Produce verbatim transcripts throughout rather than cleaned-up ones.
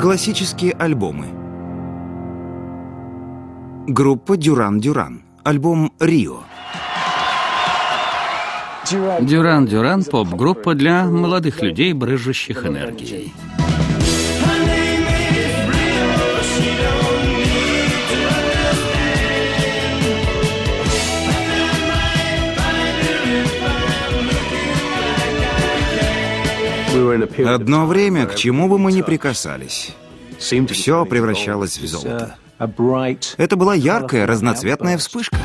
Классические альбомы. Группа Дюран Дюран. Альбом «Рио». Дюран Дюран — поп-группа для молодых людей, брызжущих энергией. Одно время, к чему бы мы ни прикасались, все превращалось в золото. Это была яркая, разноцветная вспышка.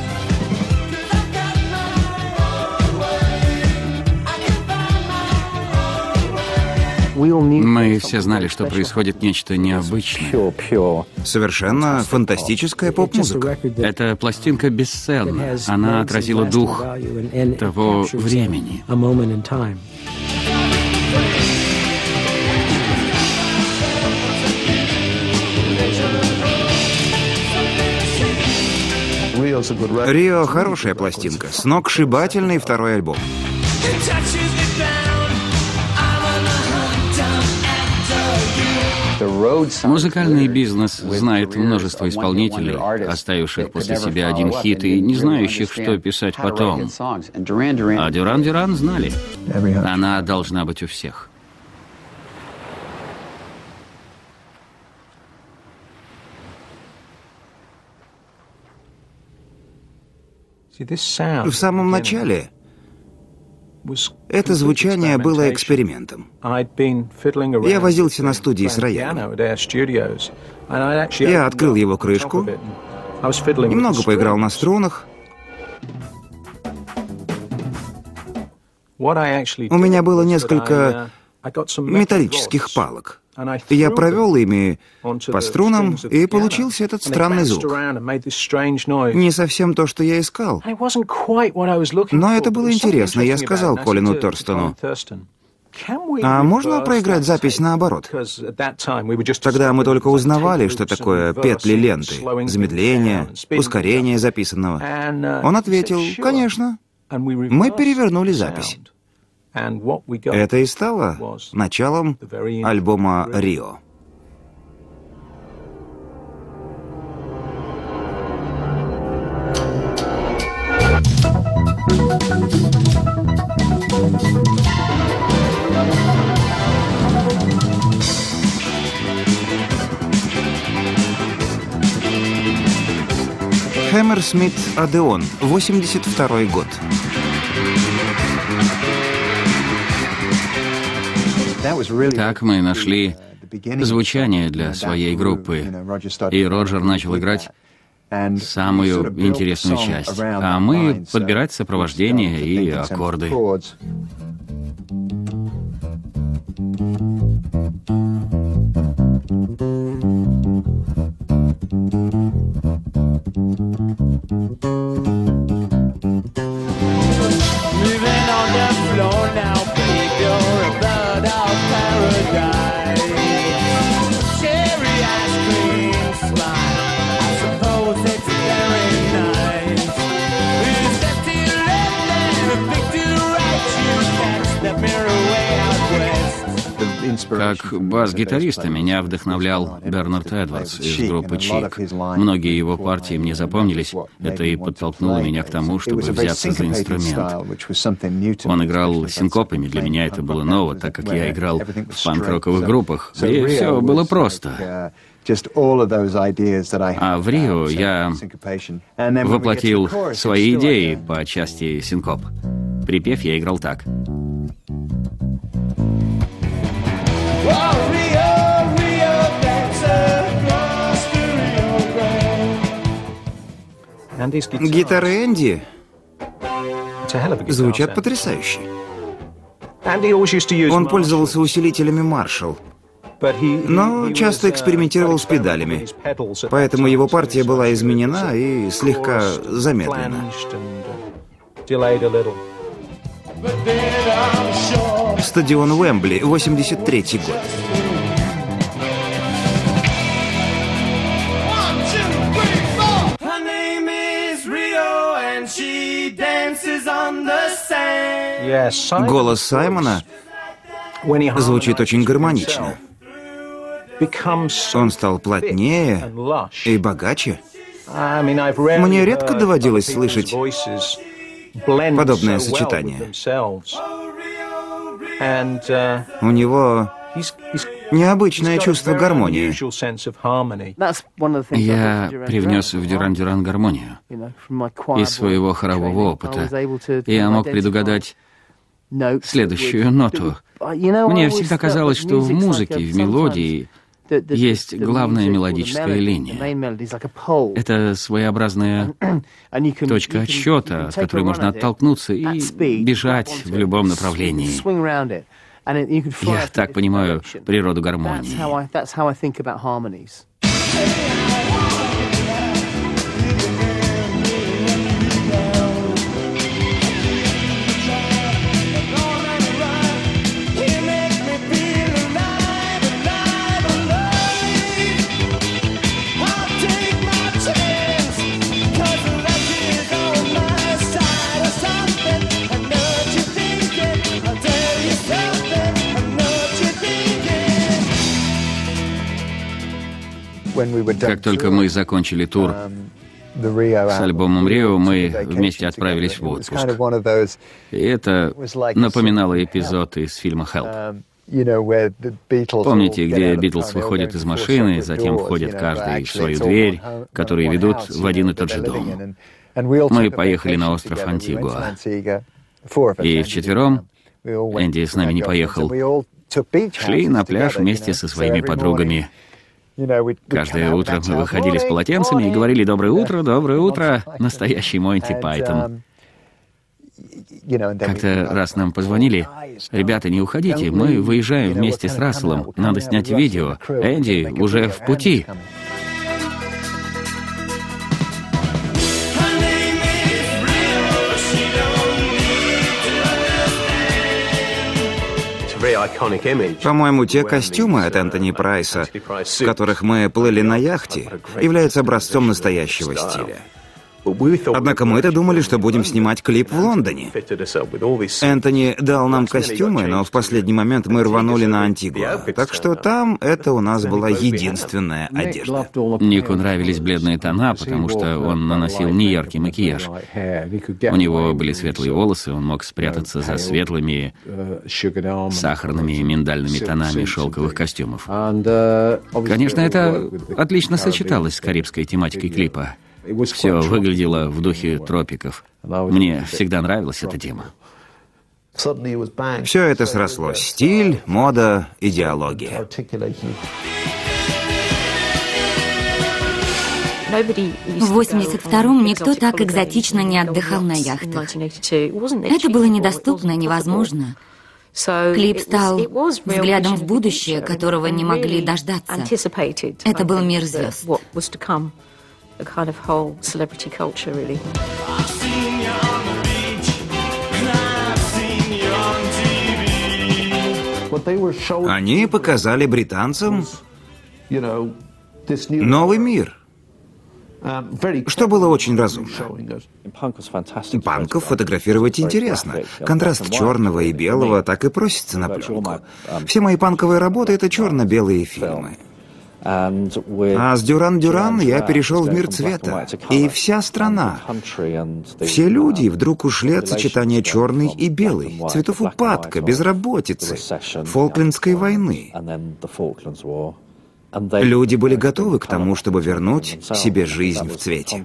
Мы все знали, что происходит нечто необычное. Совершенно фантастическая поп-музыка. Эта пластинка бесценна. Она отразила дух того времени. «Рио» — хорошая пластинка, сногсшибательный второй альбом. Музыкальный бизнес знает множество исполнителей, оставивших после себя один хит и не знающих, что писать потом. А Дюран Дюран знали. Она должна быть у всех. В самом начале это звучание было экспериментом. Я возился на студии с роялем. Я открыл его крышку, немного поиграл на струнах. У меня было несколько металлических палок. Я провел ими по струнам, и получился этот странный звук. Не совсем то, что я искал. Но это было интересно. Я сказал Колину Торстону: «А можно проиграть запись наоборот?» Тогда мы только узнавали, что такое петли ленты, замедление, ускорение записанного. Он ответил: «Конечно». Мы перевернули запись. Это и стало началом альбома «Рио». Хаммерсмит Одеон, восемьдесят второй год. Так мы нашли звучание для своей группы, и Роджер начал играть самую интересную часть, а мы подбирать сопровождение и аккорды. Как бас-гитариста меня вдохновлял Бернард Эдвардс из группы Чик. Многие его партии мне запомнились. Это и подтолкнуло меня к тому, чтобы взяться за инструмент. Он играл синкопами. Для меня это было ново, так как я играл в панк-роковых группах, где все было просто. А в Рио я воплотил свои идеи по части синкоп. Припев я играл так. Гитары Энди звучат потрясающе. Он пользовался усилителями Marshall, но часто экспериментировал с педалями, поэтому его партия была изменена и слегка замедлена. Стадион Уэмбли, восемьдесят третий год. Голос Саймона звучит очень гармонично. Он стал плотнее и богаче. Мне редко доводилось слышать подобное сочетание. У него необычное чувство гармонии. Я привнес в Дюран-Дюран гармонию. Из своего хорового опыта я мог предугадать следующую ноту. Мне всегда казалось, что в музыке, в мелодии есть главная мелодическая линия. Это своеобразная точка отсчета, от которой можно оттолкнуться и бежать в любом направлении. Я так понимаю природу гармонии. Как только мы закончили тур с альбомом «Рио», мы вместе отправились в отпуск. И это напоминало эпизод из фильма «Help». Помните, где Битлз выходят из машины, затем входят каждый в свою дверь, которые ведут в один и тот же дом. Мы поехали на остров Антигуа. И вчетвером, Энди с нами не поехал, шли на пляж вместе со своими подругами. Каждое утро мы выходили с полотенцами и говорили «Доброе утро, доброе утро», настоящий Монти Пайтон. Как-то раз нам позвонили: «Ребята, не уходите, мы выезжаем вместе с Расселом, надо снять видео, Энди уже в пути». По-моему, те костюмы от Энтони Прайса, в которых мы плыли на яхте, являются образцом настоящего стиля. Однако мы-то думали, что будем снимать клип в Лондоне. Энтони дал нам костюмы, но в последний момент мы рванули на Антигуа. Так что там это у нас была единственная одежда. Нику нравились бледные тона, потому что он наносил неяркий макияж. У него были светлые волосы, он мог спрятаться за светлыми сахарными и миндальными тонами шелковых костюмов. Конечно, это отлично сочеталось с карибской тематикой клипа. Все выглядело в духе тропиков. Мне всегда нравилась эта тема. Все это срослось. Стиль, мода, идеология. В восемьдесят втором никто так экзотично не отдыхал на яхтах. Это было недоступно, невозможно. Клип стал взглядом в будущее, которого не могли дождаться. Это был мир звезд. A kind of whole celebrity culture, really. Они показали британцам новый мир, что было очень разумно. Панков фотографировать интересно. Контраст черного и белого так и просится на пленку. Все мои панковые работы — это черно-белые фильмы. А с Дюран-Дюран я перешел в мир цвета, и вся страна, все люди вдруг ушли от сочетания черный и белый, цветов упадка, безработицы, Фолклендской войны. Люди были готовы к тому, чтобы вернуть себе жизнь в цвете.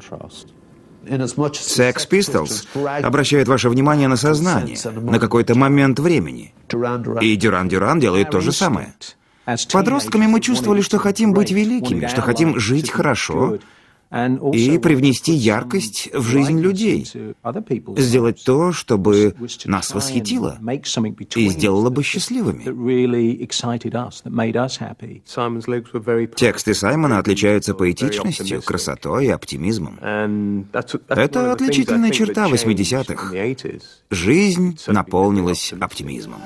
Sex Pistols обращает ваше внимание на сознание, на какой-то момент времени. И Дюран-Дюран делает то же самое. Подростками мы чувствовали, что хотим быть великими, что хотим жить хорошо и привнести яркость в жизнь людей, сделать то, чтобы нас восхитило и сделало бы счастливыми. Тексты Саймона отличаются поэтичностью, красотой и оптимизмом. Это отличительная черта восьмидесятых. Жизнь наполнилась оптимизмом.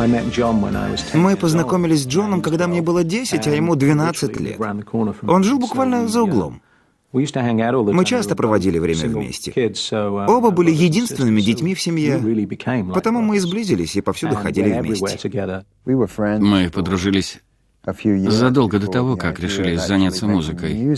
Мы познакомились с Джоном, когда мне было десять, а ему двенадцать лет. Он жил буквально за углом. Мы часто проводили время вместе. Оба были единственными детьми в семье, потому мы и сблизились и повсюду ходили вместе. Мы подружились задолго до того, как решили заняться музыкой.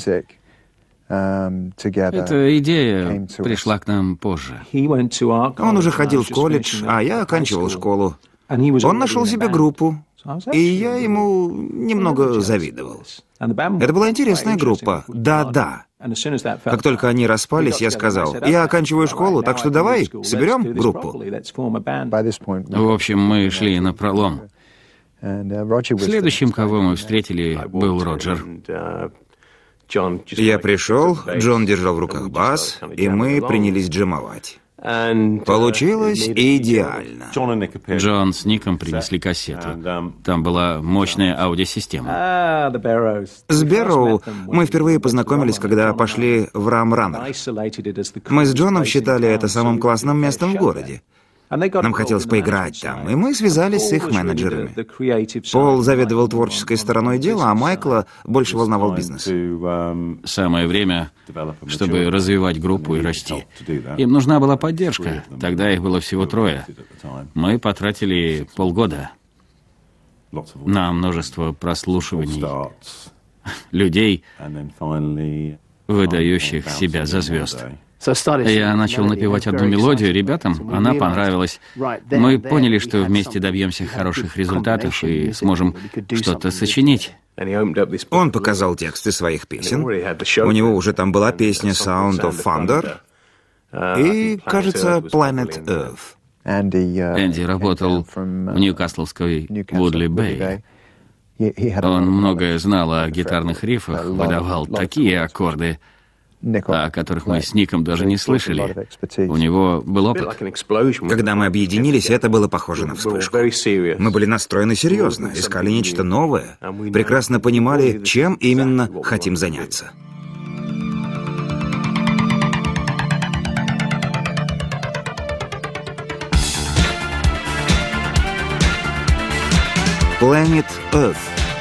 Эта идея пришла к нам позже. Он уже ходил в колледж, а я оканчивал школу. Он нашел себе группу, и я ему немного завидовал. Это была интересная группа. Да-да. Как только они распались, я сказал: я оканчиваю школу, так что давай соберем группу. В общем, мы шли напролом. Следующим, кого мы встретили, был Роджер. Я пришел, Джон держал в руках бас, и мы принялись джемовать. Получилось идеально. Джон с Ником принесли кассету. Там была мощная аудиосистема. С Бэрроу мы впервые познакомились, когда пошли в Ram Runner. Мы с Джоном считали это самым классным местом в городе. Нам хотелось поиграть там, и мы связались с их менеджерами. Пол заведовал творческой стороной дела, а Майкла больше волновал бизнес. Самое время, чтобы развивать группу и расти. Им нужна была поддержка, тогда их было всего трое. Мы потратили полгода на множество прослушиваний людей, выдающих себя за звезд. Я начал напевать одну мелодию ребятам, она понравилась. Мы поняли, что вместе добьемся хороших результатов и сможем что-то сочинить. Он показал тексты своих песен. У него уже там была песня Sound of Thunder и, кажется, Planet Earth. Энди работал в ньюкасловской Вудли Бэй. Он многое знал о гитарных рифах, выдавал такие аккорды, о которых мы с Ником даже не слышали. У него был опыт. Когда мы объединились, это было похоже на вспышку. Мы были настроены серьезно, искали нечто новое, прекрасно понимали, чем именно хотим заняться. Planet Earth.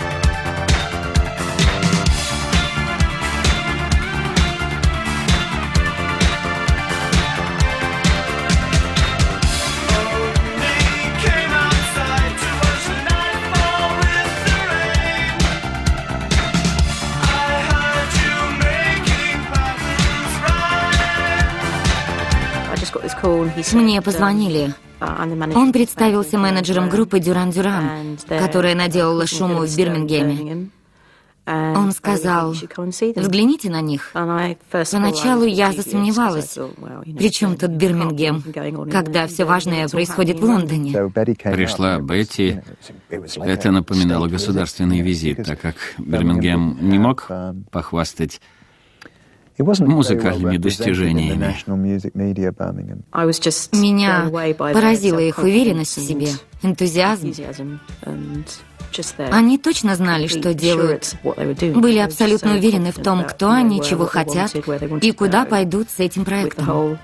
Мне позвонили. Он представился менеджером группы Дюран Дюран, которая наделала шуму в Бирмингеме. Он сказал: взгляните на них. Поначалу я засомневалась. Причем тут Бирмингем, когда все важное происходит в Лондоне? Пришла Бетти. Это напоминало государственный визит, так как Бирмингем не мог похвастать музыкальными достижениями. Меня поразила их уверенность в себе, энтузиазм. Они точно знали, что делают, были абсолютно уверены в том, кто они, чего хотят и куда пойдут с этим проектом.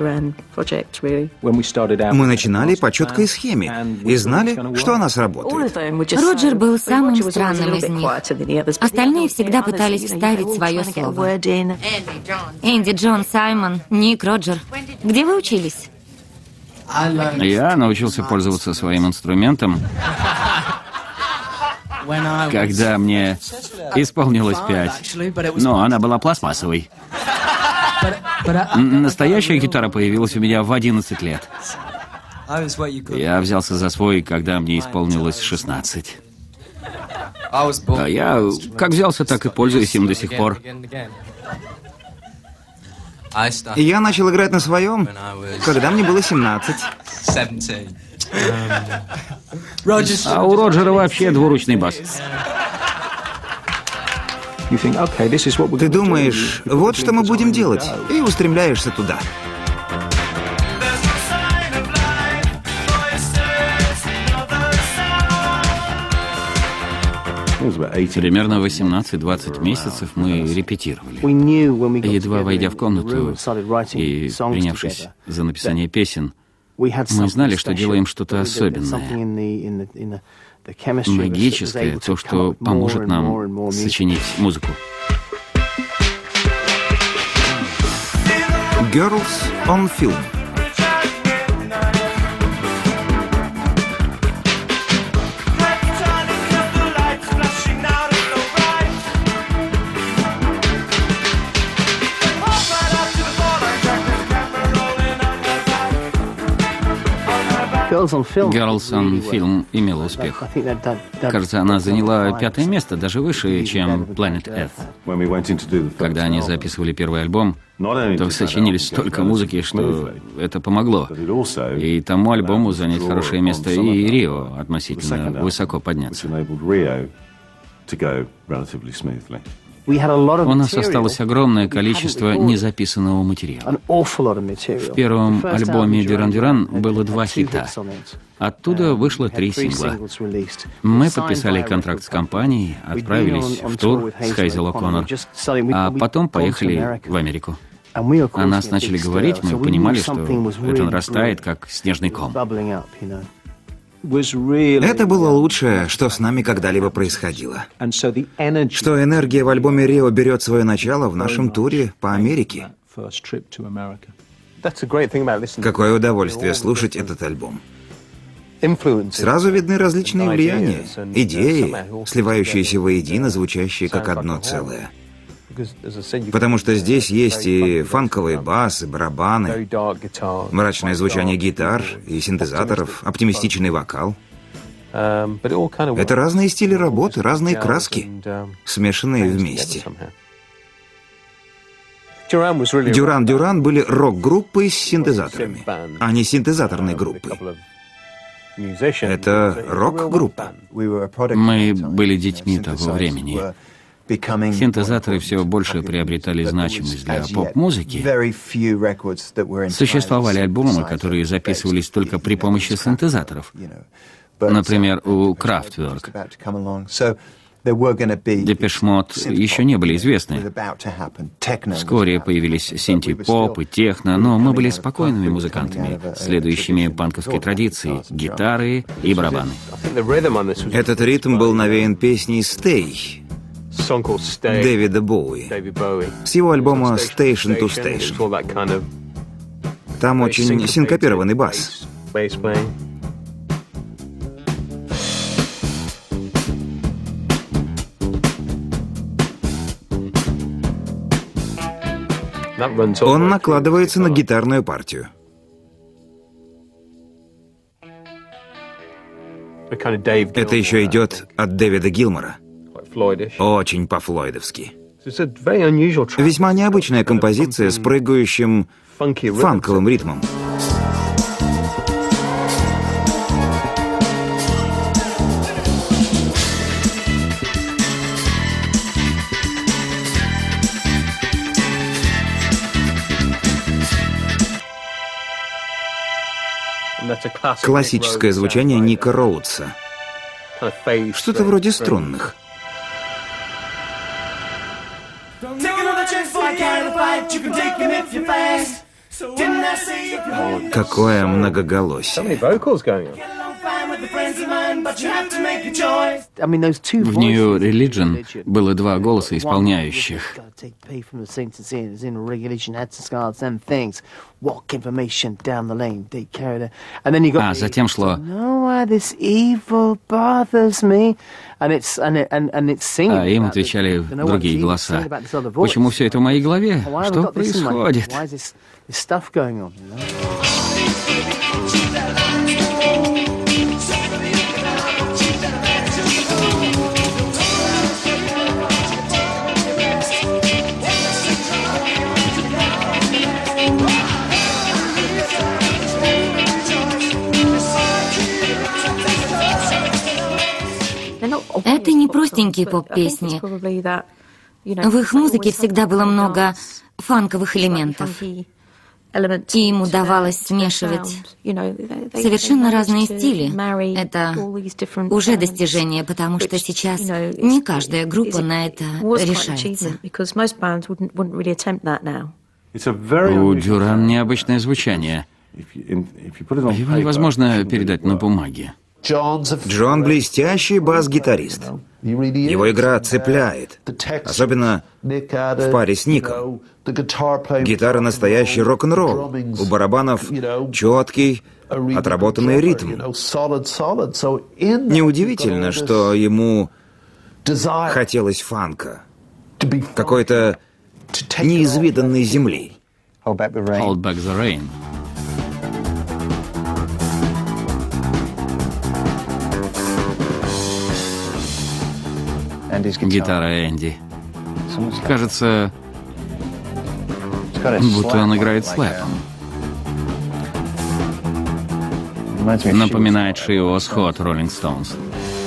Мы начинали по четкой схеме и знали, что она сработает. Роджер был самым странным из них. Остальные всегда пытались вставить свое слово. Энди, Джон, Саймон, Ник, Роджер. Где вы учились? Я научился пользоваться своим инструментом, когда мне исполнилось пять. Но она была пластмассовой. Настоящая гитара появилась у меня в одиннадцать лет. Я взялся за свой, когда мне исполнилось шестнадцать. А я как взялся, так и пользуюсь им до сих пор. Я начал играть на своем, когда мне было семнадцать. А у Роджера вообще двуручный бас. Ты думаешь, вот что мы будем делать, и устремляешься туда. Примерно восемнадцать-двадцать месяцев мы репетировали. Едва войдя в комнату и принявшись за написание песен, Мы знали, что делаем что-то особенное, магическое, то, что поможет нам сочинить музыку. Girls on Film. Girls on Film имела успех. Кажется, она заняла пятое место, даже выше, чем Planet Earth. Когда они записывали первый альбом, то сочинили столько музыки, что это помогло. И тому альбому занять хорошее место, и Рио относительно высоко подняться. У нас осталось огромное количество незаписанного материала. В первом альбоме «Дюран Дюран» было два хита. Оттуда вышло три сингла. Мы подписали контракт с компанией, отправились в тур с Хейзел О'Коннор, а потом поехали в Америку. О нас начали говорить, мы понимали, что это нарастает, как снежный ком. Это было лучшее, что с нами когда-либо происходило. Что энергия в альбоме «Рио» берет свое начало в нашем туре по Америке. Какое удовольствие слушать этот альбом. Сразу видны различные влияния, идеи, сливающиеся воедино, звучащие как одно целое. Потому что здесь есть и фанковый бас, и барабаны, мрачное звучание гитар и синтезаторов, оптимистичный вокал. Это разные стили работы, разные краски, смешанные вместе. Дюран Дюран были рок-группой с синтезаторами, а не синтезаторной группой. Это рок-группа. Мы были детьми того времени. Синтезаторы все больше приобретали значимость для поп-музыки. Существовали альбомы, которые записывались только при помощи синтезаторов. Например, у Kraftwerk. Депеш Мод еще не были известны. Вскоре появились синти-поп и техно, но мы были спокойными музыкантами, следующими панковской традиции, гитары и барабаны. Этот ритм был навеян песней «Stay» Дэвида Боуи с его альбома «Station to Station». Там очень синкопированный бас. Он накладывается на гитарную партию. Это еще идет от Дэвида Гилмора. Очень по-флойдовски. Весьма необычная композиция с прыгающим фанковым ритмом. Классическое звучание Ника Роудса. Что-то вроде струнных. Какое многоголосие. В New Religion было два голоса исполняющих. А затем шло... А им отвечали другие голоса. Почему все это в моей голове? Что происходит? Это не простенькие поп-песни. В их музыке всегда было много фанковых элементов. И им удавалось смешивать совершенно разные стили. Это уже достижение, потому что сейчас не каждая группа на это решается. У Дюран необычное звучание. Его невозможно передать на бумаге. Джон — блестящий бас-гитарист. Его игра цепляет, особенно в паре с Ником. Гитара — настоящий рок-н-ролл. У барабанов четкий, отработанный ритм. Неудивительно, что ему хотелось фанка, какой-то неизведанной земли. Hold back the rain. Гитара Энди. Кажется, будто он играет слэпом. Напоминает Шиос Хот Роллинг Стоунс.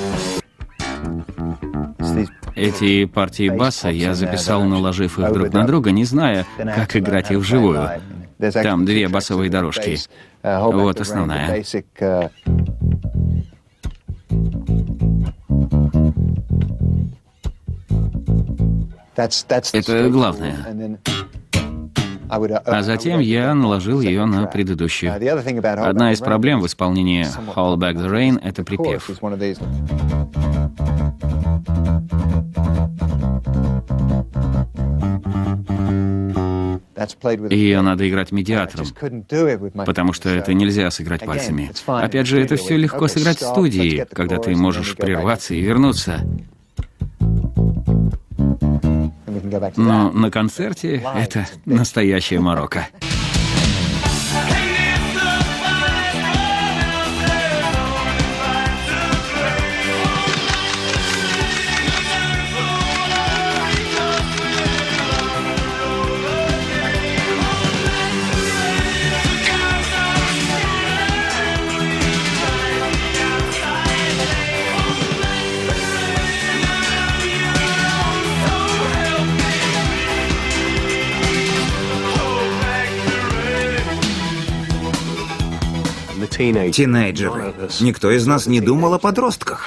Эти партии баса я записал, наложив их друг на друга, не зная, как играть их вживую. Там две басовые дорожки. Вот основная. Это главное. А затем я наложил ее на предыдущую. Одна из проблем в исполнении Hold Back the Rain — это припев. Ее надо играть медиатором, потому что это нельзя сыграть пальцами. Опять же, это все легко сыграть в студии, когда ты можешь прерваться и вернуться. Но на концерте это настоящая морока. Тинейджеры. Никто из нас не думал о подростках.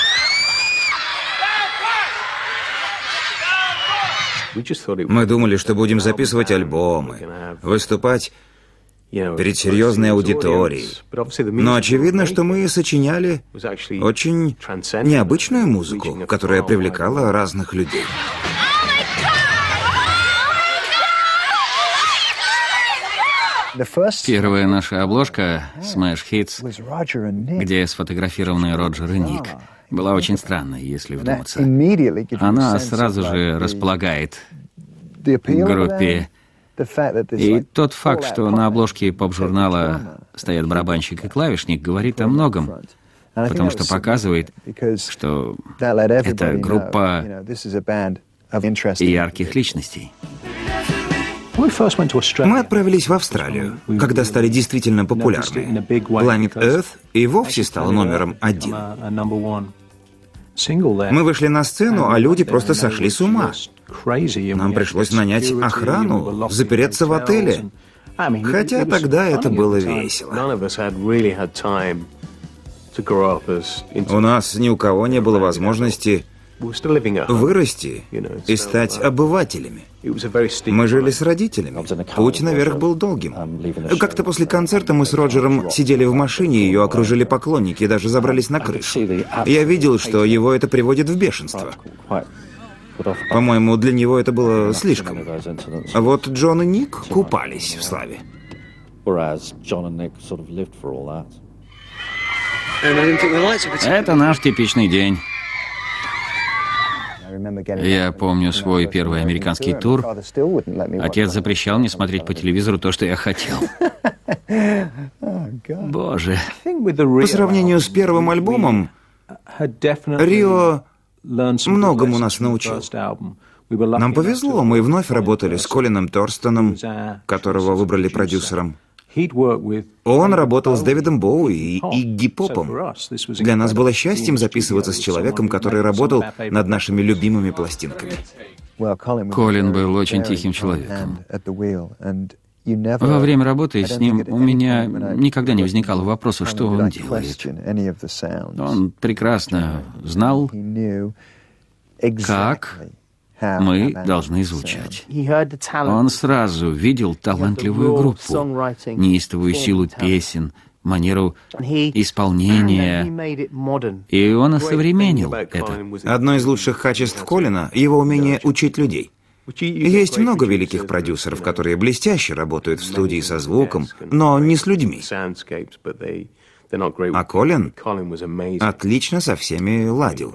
Мы думали, что будем записывать альбомы, выступать перед серьезной аудиторией. Но очевидно, что мы сочиняли очень необычную музыку, которая привлекала разных людей. Первая наша обложка Smash Hits, где сфотографированы Роджер и Ник, была очень странной, если вдуматься. Она сразу же располагает к группе. И тот факт, что на обложке поп-журнала стоят барабанщик и клавишник, говорит о многом, потому что показывает, что это группа ярких личностей. Мы отправились в Австралию, когда стали действительно популярны. Planet Earth и вовсе стал номером один. Мы вышли на сцену, а люди просто сошли с ума. Нам пришлось нанять охрану, запереться в отеле. Хотя тогда это было весело. У нас ни у кого не было возможности вырасти и стать обывателями. Мы жили с родителями. Путь наверх был долгим. Как-то после концерта мы с Роджером сидели в машине, ее окружили поклонники и даже забрались на крышу. Я видел, что его это приводит в бешенство. По-моему, для него это было слишком. А вот Джон и Ник купались в славе. Это наш типичный день. Я помню свой первый американский тур. Отец запрещал мне смотреть по телевизору то, что я хотел. Боже. По сравнению с первым альбомом, Рио многому нас научил. Нам повезло, мы вновь работали с Колином Торстоном, которого выбрали продюсером. Он работал с Дэвидом Боуи и Игги Попом. Для нас было счастьем записываться с человеком, который работал над нашими любимыми пластинками. Колин был очень тихим человеком. Во время работы с ним у меня никогда не возникало вопроса, что он делает. Он прекрасно знал, как мы должны звучать. Он сразу видел талантливую группу, неистовую силу песен, манеру исполнения, и он осовременил это. Одно из лучших качеств Колина — его умение учить людей. Есть много великих продюсеров, которые блестяще работают в студии со звуком, но не с людьми. А Колин отлично со всеми ладил.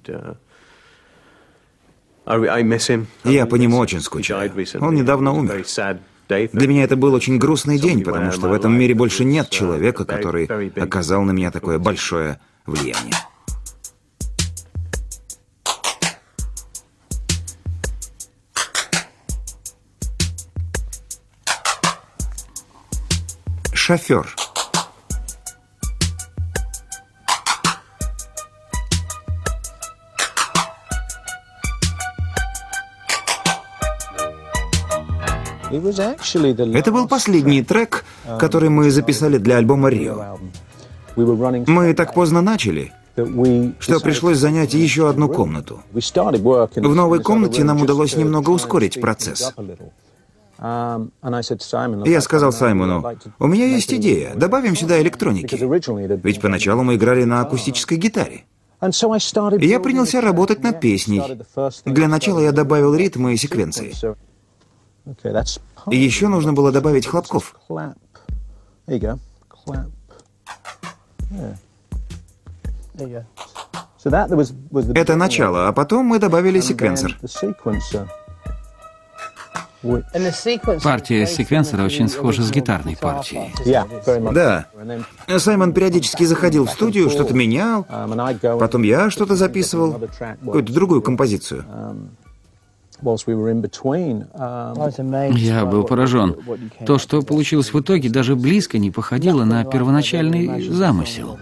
Я по нему очень скучаю. Он недавно умер. Для меня это был очень грустный день, потому что в этом мире больше нет человека, который оказал на меня такое большое влияние. Шофер. Это был последний трек, который мы записали для альбома «Рио». Мы так поздно начали, что пришлось занять еще одну комнату. В новой комнате нам удалось немного ускорить процесс. Я сказал Саймону: у меня есть идея, добавим сюда электроники. Ведь поначалу мы играли на акустической гитаре. И я принялся работать над песней. Для начала я добавил ритмы и секвенции. И еще нужно было добавить хлопков. Это начало, а потом мы добавили секвенсор. Партия секвенсора очень схожа с гитарной партией. Да. Саймон периодически заходил в студию, что-то менял, потом я что-то записывал, какую-то другую композицию. Я был поражен. То, что получилось в итоге, даже близко не походило на первоначальный замысел.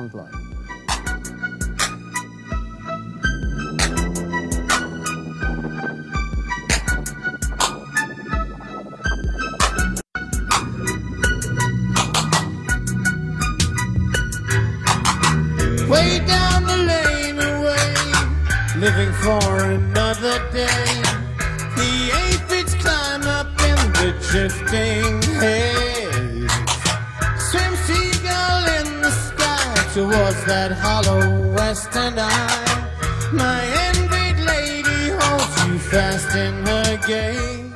Living for another day. The aphids climb up in the drifting haze. Swim seagull in the sky towards that hollow western eye. My envied lady holds you fast in her gaze.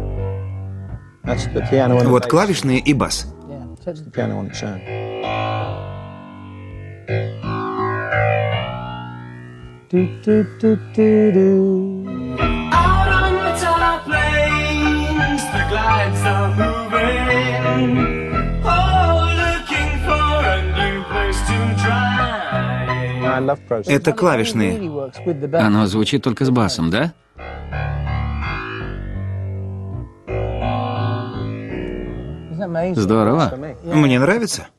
Вот клавишные и бас. Do, do, do, do, do. Out on the top plains, the glides are moving. Oh, looking for a new place to try. Это клавишные. Оно звучит только с басом, да? Здорово. Мне нравится.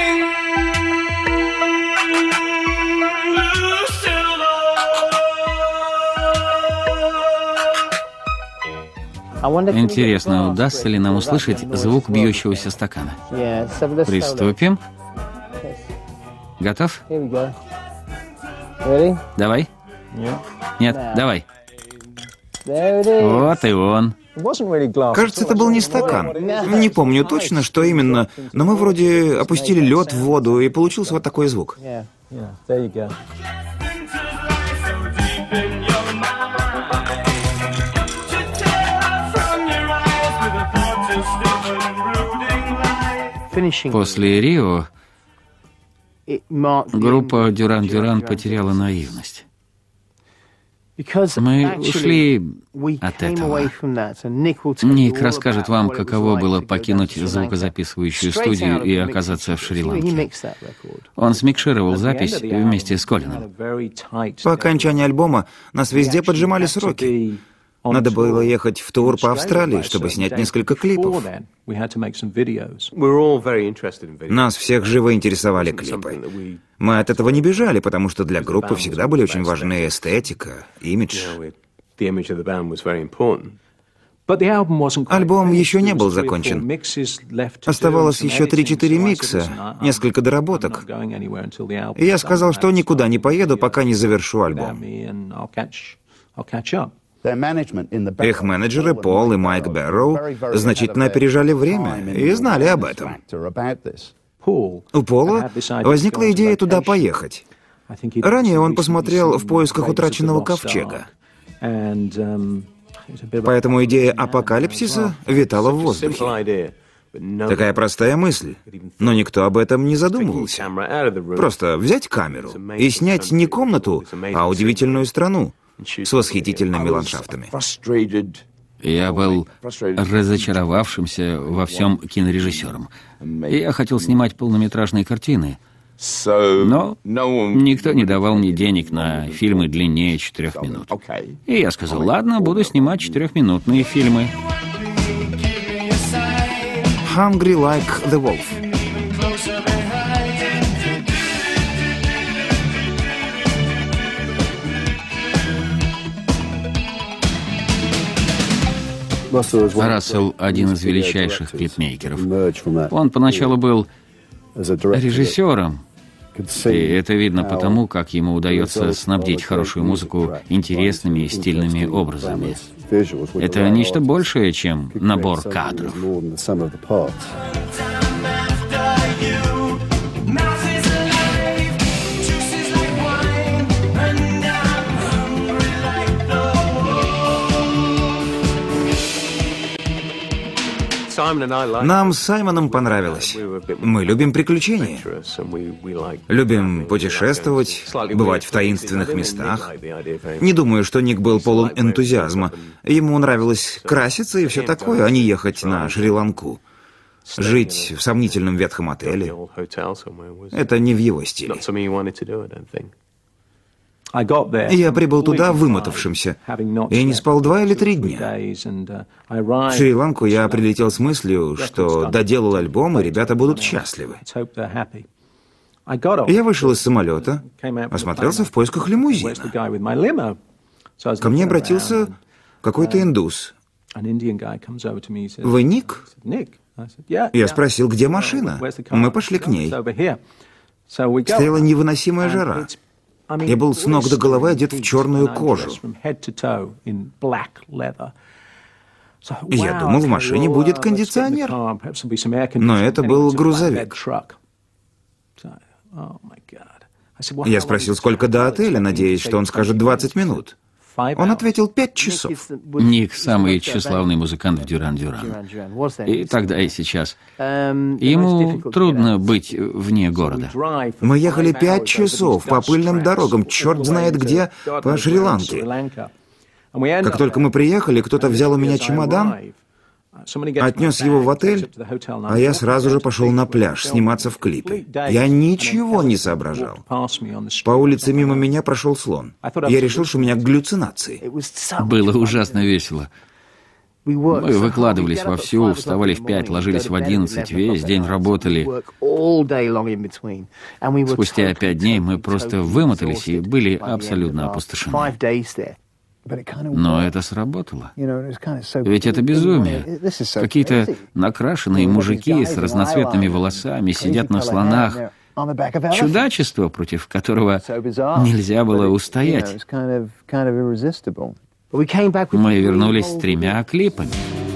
Интересно, удастся ли нам услышать звук бьющегося стакана? Приступим. Готов? Давай. Нет, давай. Вот и он. Кажется, это был не стакан. Не помню точно, что именно, но мы вроде опустили лед в воду, и получился вот такой звук. После Рио группа Дюран-Дюран потеряла наивность. Мы ушли от этого. Ник расскажет вам, каково было покинуть звукозаписывающую студию и оказаться в Шри-Ланке. Он смикшировал запись вместе с Колином. По окончании альбома нас везде поджимали сроки. Надо было ехать в тур по Австралии, чтобы снять несколько клипов. Нас всех живо интересовали клипы. Мы от этого не бежали, потому что для группы всегда были очень важны эстетика, имидж. Альбом еще не был закончен. Оставалось еще три-четыре микса, несколько доработок. И я сказал, что никуда не поеду, пока не завершу альбом. Их менеджеры Пол и Майк Бэрроу значительно опережали время и знали об этом. У Пола возникла идея туда поехать. Ранее он посмотрел «В поисках утраченного ковчега». Поэтому идея апокалипсиса витала в воздухе. Такая простая мысль, но никто об этом не задумывался. Просто взять камеру и снять не комнату, а удивительную страну с восхитительными ландшафтами. Я был разочаровавшимся во всем кинорежиссером. Я хотел снимать полнометражные картины, но никто не давал мне денег на фильмы длиннее четырех минут. И я сказал, ладно, буду снимать четырехминутные фильмы. Hungry Like the Wolf. Рассел — один из величайших клипмейкеров. Он поначалу был режиссером, и это видно потому, как ему удается снабдить хорошую музыку интересными и стильными образами. Это нечто большее, чем набор кадров. Нам с Саймоном понравилось. Мы любим приключения. Любим путешествовать, бывать в таинственных местах. Не думаю, что Ник был полон энтузиазма. Ему нравилось краситься и все такое, а не ехать на Шри-Ланку. Жить в сомнительном ветхом отеле. Это не в его стиле. Я прибыл туда вымотавшимся и не спал два или три дня. В Шри-Ланку я прилетел с мыслью, что доделал альбом, и ребята будут счастливы. Я вышел из самолета, осмотрелся в поисках лимузина. Ко мне обратился какой-то индус. «Вы Ник?» Я спросил, где машина. Мы пошли к ней. Стояла невыносимая жара. Я был с ног до головы одет в черную кожу. Я думал, в машине будет кондиционер. Но это был грузовик. Я спросил, сколько до отеля, надеясь, что он скажет двадцать минут. Он ответил пять часов. Ник — самый тщеславный музыкант в Дюран-Дюран. И тогда, и сейчас. Ему трудно быть вне города. Мы ехали пять часов по пыльным дорогам, черт знает где, по Шри-Ланке. Как только мы приехали, кто-то взял у меня чемодан, отнес его в отель, а я сразу же пошел на пляж сниматься в клипе. Я ничего не соображал. По улице мимо меня прошел слон. Я решил, что у меня галлюцинации. Было ужасно весело. Мы выкладывались вовсю, вставали в пять, ложились в одиннадцать, весь день работали. Спустя пять дней мы просто вымотались и были абсолютно опустошены. Но это сработало. Ведь это безумие. Какие-то накрашенные мужики с разноцветными волосами сидят на слонах. Чудачество, против которого нельзя было устоять. Мы вернулись с тремя клипами.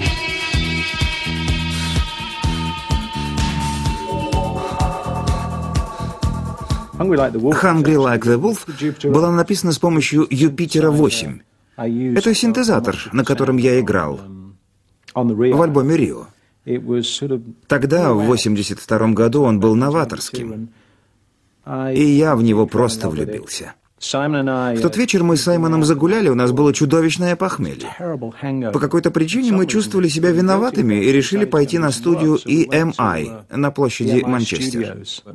«Hungry Like the Wolf» была написана с помощью Юпитера восемь. Это синтезатор, на котором я играл в альбоме «Рио». Тогда, в восемьдесят втором году, он был новаторским, и я в него просто влюбился. В тот вечер мы с Саймоном загуляли, у нас было чудовищное похмелье. По какой-то причине мы чувствовали себя виноватыми и решили пойти на студию и эм ай на площади Манчестер.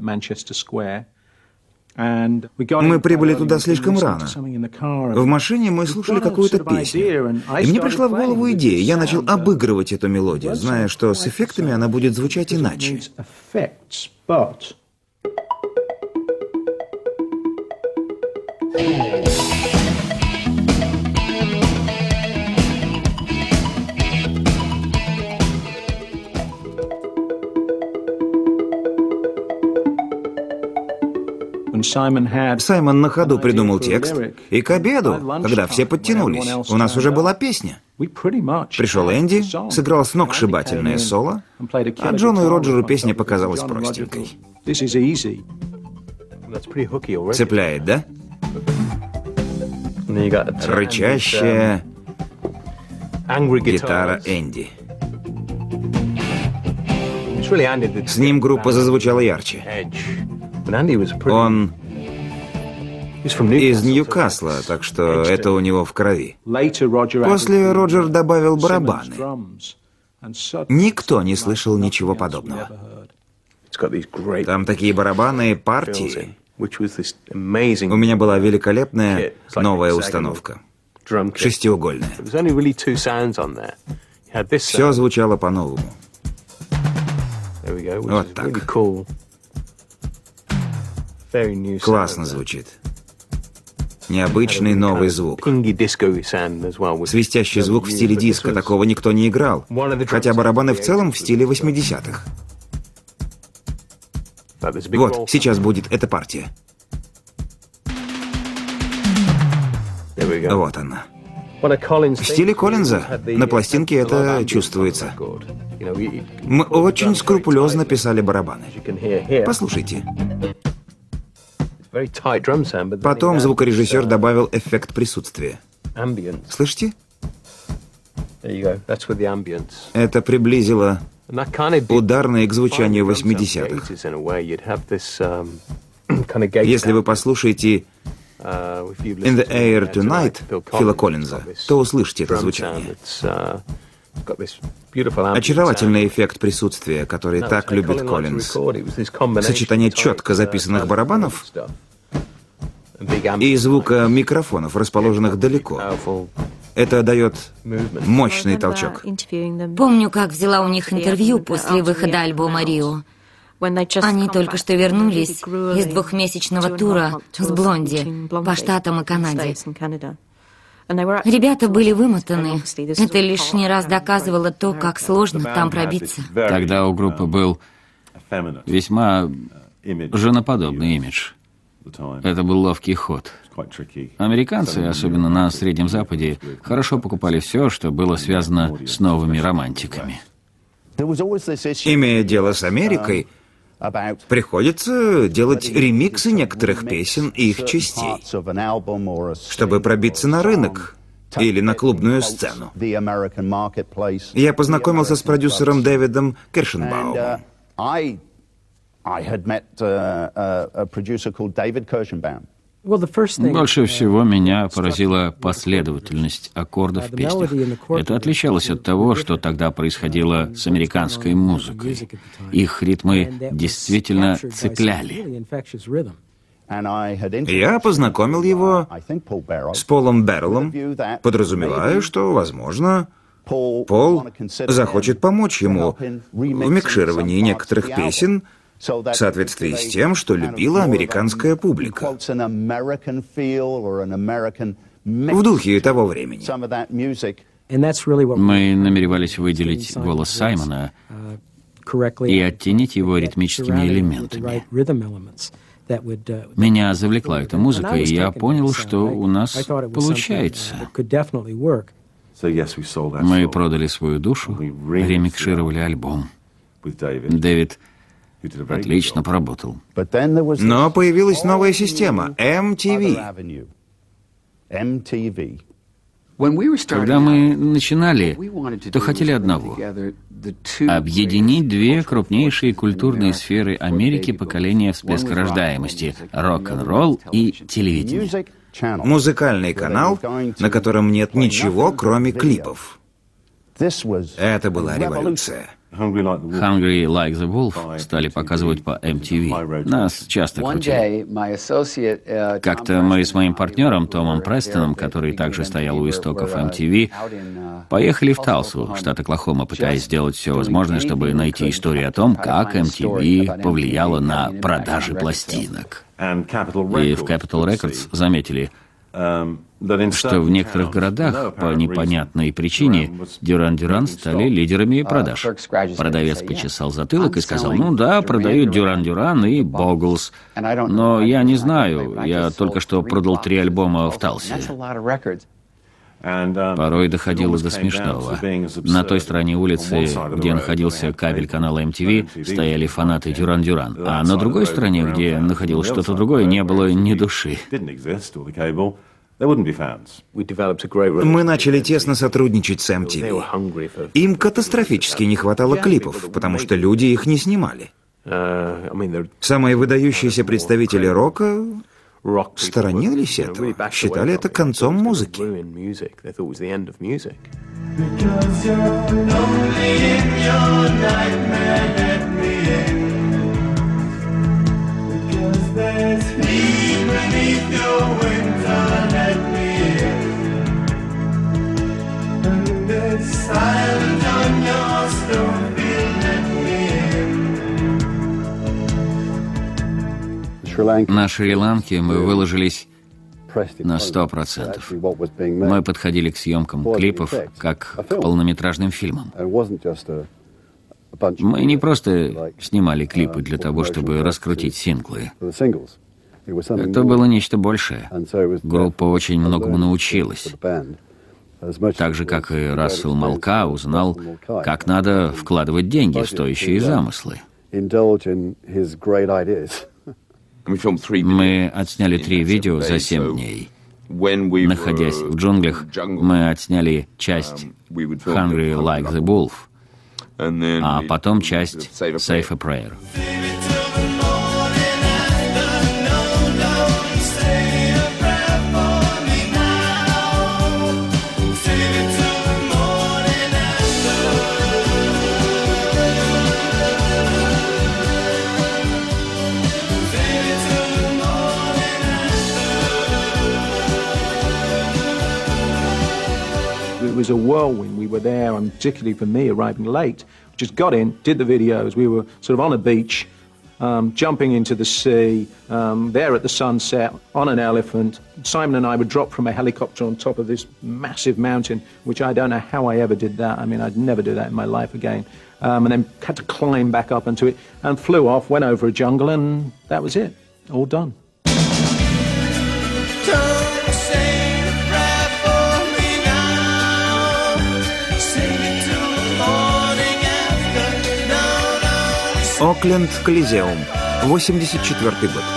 Мы прибыли туда слишком рано. В машине мы слушали какую-то песню, и мне пришла в голову идея. Я начал обыгрывать эту мелодию, зная, что с эффектами она будет звучать иначе. Саймон на ходу придумал текст, и к обеду, когда все подтянулись, у нас уже была песня. Пришел Энди, сыграл сногсшибательное соло, а Джону и Роджеру песня показалась простенькой. Цепляет, да? Рычащая гитара Энди. С ним группа зазвучала ярче. Он из Ньюкасла, так что это у него в крови. После Роджер добавил барабаны. Никто не слышал ничего подобного. Там такие барабаны партии. У меня была великолепная новая установка. Шестиугольная. Все звучало по-новому. Вот так. Классно звучит. Необычный новый звук. Свистящий звук в стиле диско. Такого никто не играл. Хотя барабаны в целом в стиле восьмидесятых. Вот, сейчас будет эта партия. Вот она. В стиле Коллинза. На пластинке это чувствуется. Мы очень скрупулезно писали барабаны. Послушайте. Потом звукорежиссер добавил эффект присутствия. Слышите? Это приблизило ударные к звучанию восьмидесятых. Если вы послушаете «In the Air Tonight» Фила Коллинза, то услышите это звучание. Очаровательный эффект присутствия, который так любит Коллинз. Сочетание четко записанных барабанов и звука микрофонов, расположенных далеко. Это дает мощный толчок. Помню, как взяла у них интервью после выхода альбома «Рио». Они только что вернулись из двухмесячного тура с Блонди по Штатам и Канаде. Ребята были вымотаны. Это лишний раз доказывало то, как сложно там пробиться. Тогда у группы был весьма женоподобный имидж. Это был ловкий ход. Американцы, особенно на Среднем Западе, хорошо покупали все, что было связано с новыми романтиками. Имея дело с Америкой, приходится делать ремиксы некоторых песен и их частей, чтобы пробиться на рынок или на клубную сцену. Я познакомился с продюсером Дэвидом Киршенбаумом. Больше всего меня поразила последовательность аккордов в песнях. Это отличалось от того, что тогда происходило с американской музыкой. Их ритмы действительно цепляли. Я познакомил его с Полом Берреллом, подразумевая, что, возможно, Пол захочет помочь ему в микшировании некоторых песен в соответствии с тем, что любила американская публика. В духе того времени. Мы намеревались выделить голос Саймона и оттенить его ритмическими элементами. Меня завлекла эта музыка, и я понял, что у нас получается. Мы продали свою душу, ремикшировали альбом. Дэвид отлично поработал. Но появилась новая система — эм ти ви. Когда мы начинали, то хотели одного — объединить две крупнейшие культурные сферы Америки поколения всплеска рождаемости — рок-н-ролл и телевидение. Музыкальный канал, на котором нет ничего, кроме клипов. Это была революция. Hungry Like the Wolf стали показывать по эм ти ви. Нас часто крутили. Как-то мы с моим партнером Томом Престоном, который также стоял у истоков эм ти ви, поехали в Талсу, штат Оклахома, пытаясь сделать все возможное, чтобы найти историю о том, как эм ти ви повлияло на продажи пластинок. И в Capitol Records заметили: что в некоторых городах по непонятной причине Дюран-Дюран стали лидерами продаж. Продавец почесал затылок и сказал: ну да, продают Дюран-Дюран и Боглс. Но я не знаю, я только что продал три альбома в Талсе. Порой доходило до смешного. На той стороне улицы, где находился кабель канала эм ти ви, стояли фанаты Дюран-Дюран, а на другой стороне, где находилось что-то другое, не было ни души. Мы начали тесно сотрудничать с эм ти ви. Им катастрофически не хватало клипов, потому что люди их не снимали. Самые выдающиеся представители рока сторонились этого, считали это концом музыки. На Шри-Ланке мы выложились на сто процентов. Мы подходили к съемкам клипов как к полнометражным фильмам. Мы не просто снимали клипы для того, чтобы раскрутить синглы. Это было нечто большее. Группа очень многому научилась. Так же, как и Рассел Малка узнал, как надо вкладывать деньги в стоящие замыслы. Мы отсняли три видео за семь дней. Находясь в джунглях, мы отсняли часть «Hungry Like the Wolf», а потом часть «Save a Prayer». It was a whirlwind. We were there, and particularly for me, arriving late. Just got in, did the videos. We were sort of on a beach, um, jumping into the sea, um, there at the sunset, on an elephant. Simon and I would drop from a helicopter on top of this massive mountain, which I don't know how I ever did that. I mean, I'd never do that in my life again. Um, and then had to climb back up into it, and flew off, went over a jungle, and that was it. All done. Окленд, Колизеум, восемьдесят четвёртый год.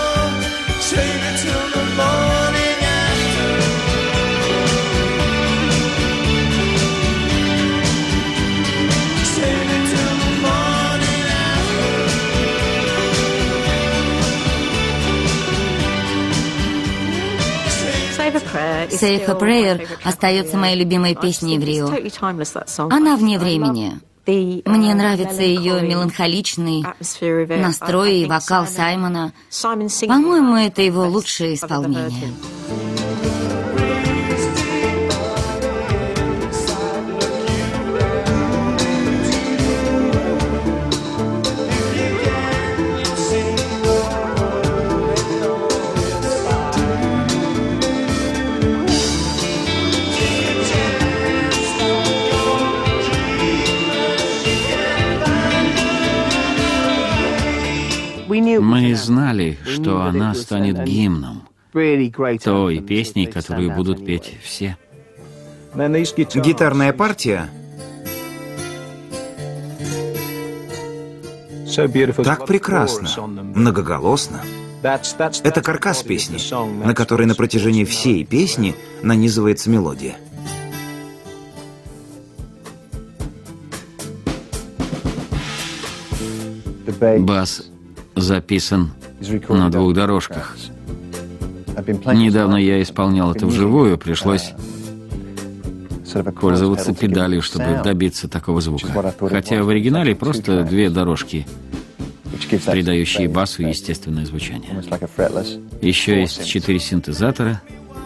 «Save a Prayer» остается моей любимой песней в Рио. Она вне времени. Мне нравится ее меланхоличный настрой и вокал Саймона. По-моему, это его лучшее исполнение. Мы знали, что она станет гимном, той песней, которую будут петь все. Гитарная партия так прекрасна, многоголосна. Это каркас песни, на который на протяжении всей песни нанизывается мелодия. Бас записан на двух дорожках. Недавно я исполнял это вживую, пришлось пользоваться педалью, чтобы добиться такого звука. Хотя в оригинале просто две дорожки, придающие басу естественное звучание. Еще есть четыре синтезатора,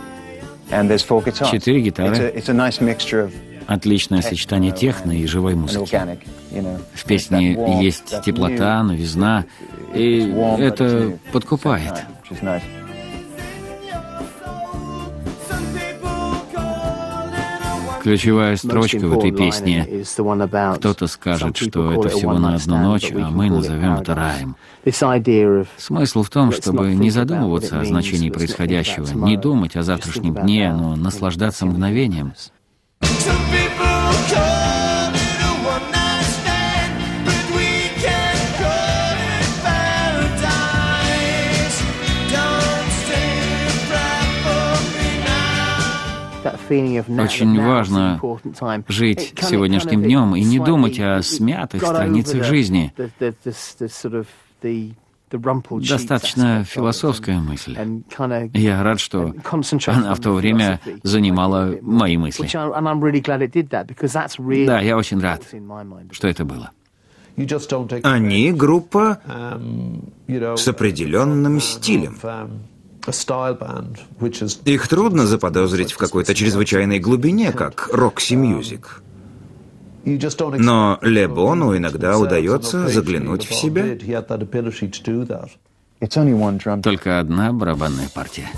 четыре гитары. Отличное сочетание техно и живой музыки. В песне есть теплота, новизна, и это подкупает. Ключевая строчка в этой песне. Кто-то скажет, что это всего на одну ночь, а мы назовем это раем. Смысл в том, чтобы не задумываться о значении происходящего, не думать о завтрашнем дне, но наслаждаться мгновением. Очень важно жить сегодняшним днем и не думать о смятых страницах жизни. Достаточно философская мысль. Я рад, что она в то время занимала мои мысли. Да, я очень рад, что это было. Они группа с определенным стилем. Их трудно заподозрить в какой-то чрезвычайной глубине, как Roxy Music. Но Ле Бону иногда удается заглянуть в себя. Только одна барабанная партия.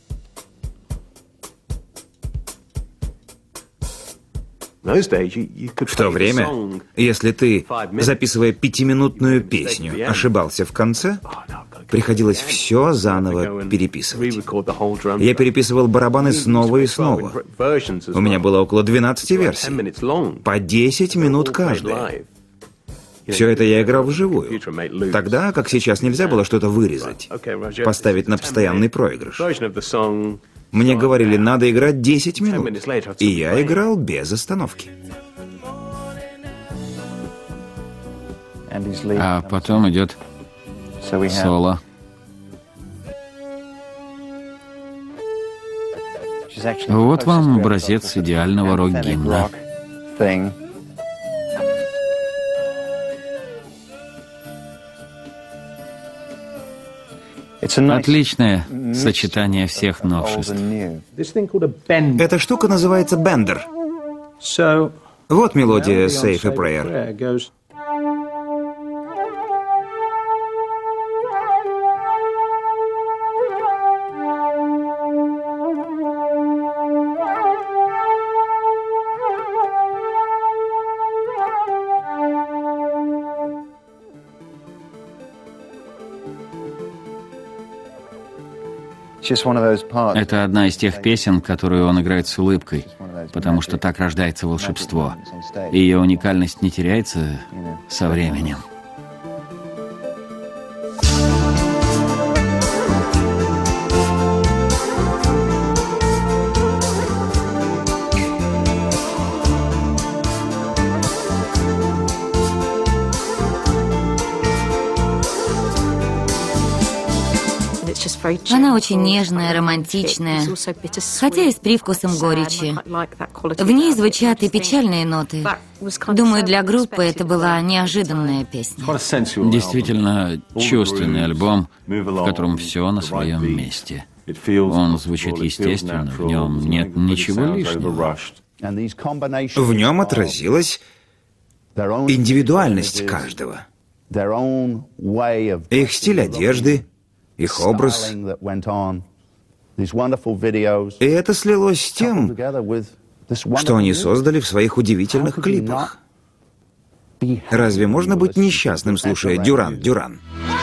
В то время, если ты, записывая пятиминутную песню, ошибался в конце, приходилось все заново переписывать. Я переписывал барабаны снова и снова. У меня было около двенадцати версий, по десять минут каждая. Все это я играл вживую. Тогда, как сейчас, нельзя было что-то вырезать, поставить на постоянный проигрыш. Мне говорили, надо играть десять минут, и я играл без остановки. А потом идет соло. Вот вам образец идеального рок-гимна. Отличное сочетание всех новшеств. Эта штука называется бендер. Вот мелодия Save a Prayer. Это одна из тех песен, которую он играет с улыбкой, потому что так рождается волшебство. И ее уникальность не теряется со временем. Она очень нежная, романтичная, хотя и с привкусом горечи. В ней звучат и печальные ноты. Думаю, для группы это была неожиданная песня. Действительно чувственный альбом, в котором все на своем месте. Он звучит естественно, в нем нет ничего лишнего. В нем отразилась индивидуальность каждого. Их стиль одежды, их образ. И это слилось с тем, что они создали в своих удивительных клипах. Разве можно быть несчастным, слушая «Дюран, Дюран»?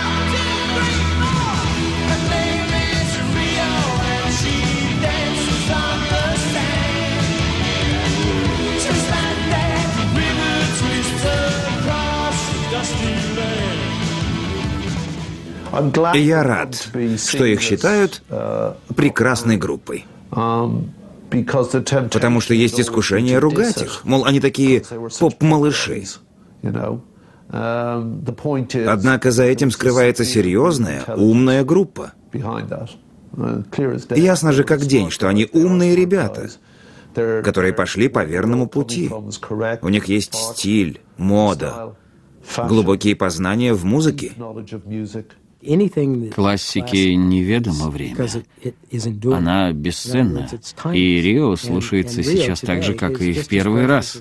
И я рад, что их считают прекрасной группой. Потому что есть искушение ругать их. Мол, они такие поп-малыши. Однако за этим скрывается серьезная, умная группа. Ясно же как день, что они умные ребята, которые пошли по верному пути. У них есть стиль, мода, глубокие познания в музыке. Классике неведомо время. Она бесценна. И Рио слушается сейчас так же, как и в первый раз.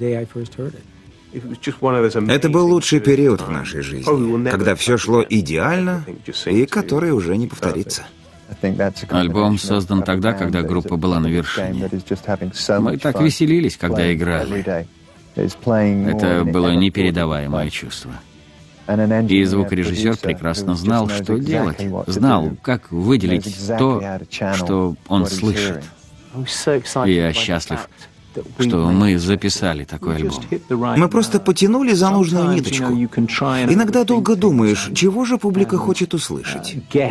Это был лучший период в нашей жизни, когда все шло идеально и который уже не повторится. Альбом создан тогда, когда группа была на вершине. Мы так веселились, когда играли. Это было непередаваемое чувство. И звукорежиссер прекрасно знал, что делать, знал, как выделить то, что он слышит. И я счастлив, что мы записали такой альбом. Мы просто потянули за нужную ниточку. Иногда долго думаешь, чего же публика хочет услышать.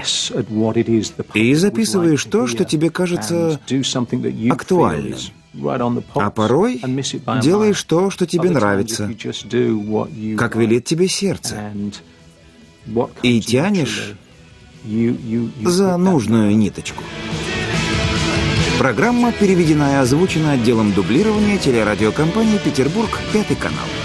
И записываешь то, что тебе кажется актуальным. А порой делаешь то, что тебе нравится, как велит тебе сердце. И тянешь за нужную ниточку. Программа переведена и озвучена отделом дублирования телерадиокомпании «Петербург», пятый канал.